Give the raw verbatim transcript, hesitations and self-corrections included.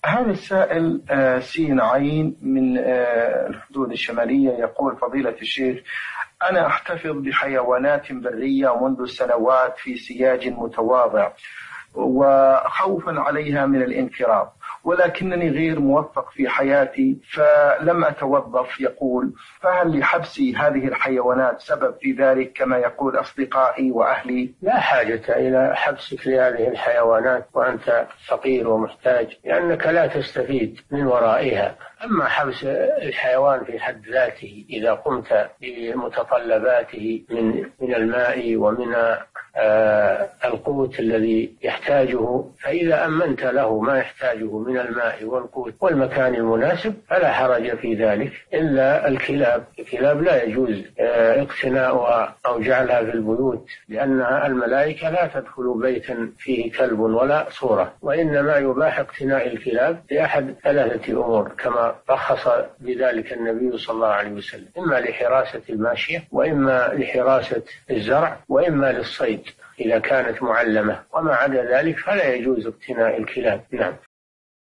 هذا السائل آه، سين عين من آه، الحدود الشمالية، يقول: فضيلة الشيخ، أنا أحتفظ بحيوانات برية منذ سنوات في سياج متواضع، وخوفا عليها من الانقراض، ولكنني غير موفق في حياتي فلم أتوظف. يقول: فهل لحبس هذه الحيوانات سبب في ذلك كما يقول أصدقائي وأهلي؟ لا حاجة إلى حبسك لهذه الحيوانات وأنت فقير ومحتاج، لأنك لا تستفيد من ورائها. أما حبس الحيوان في حد ذاته إذا قمت بمتطلباته من من الماء ومن آه القوت الذي يحتاجه، فإذا أمنت له ما يحتاجه من الماء والقوت والمكان المناسب فلا حرج في ذلك. إلا الكلاب، الكلاب لا يجوز آه اقتناؤها أو جعلها في البيوت، لأن الملائكة لا تدخل بيتا فيه كلب ولا صورة، وإنما يباح اقتناء الكلاب لأحد ثلاثة أمور كما رخص بذلك النبي صلى الله عليه وسلم: إما لحراسة الماشية، وإما لحراسة الزرع، وإما للصيد إذا كانت معلمة، وما عدا ذلك فلا يجوز اقتناء الكلاب. نعم.